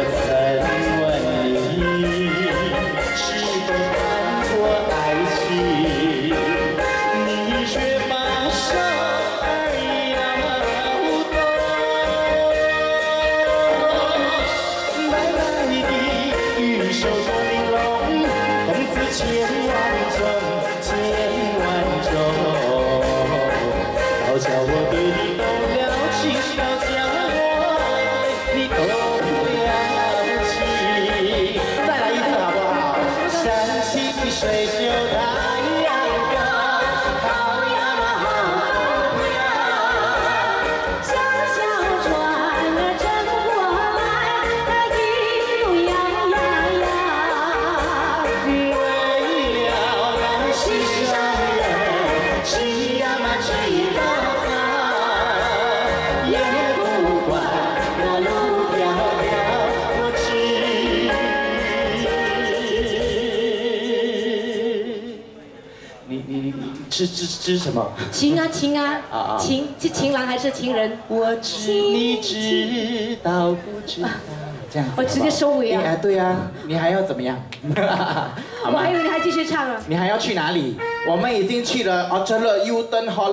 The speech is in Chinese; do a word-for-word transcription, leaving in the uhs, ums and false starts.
千万种，千万种，好叫我对你动了情，好叫我对你动了情。再来一次好不好？山清水秀太阳高，好呀嘛好呀， 小小船儿正过来，它一路摇呀摇。 为了那心上人，情呀嘛情到他，也不管那路迢迢，我知。你你你知知知什么？ 情啊情啊啊啊情是情郎还是情人？ 我知你知道不知道？这样子好不好， 我直接收尾啊哎，对啊，你还要怎么样？好吗我还以为你还继续唱啊。 你还要去哪里？我们已经去了 Orchard Road U Turn Hall。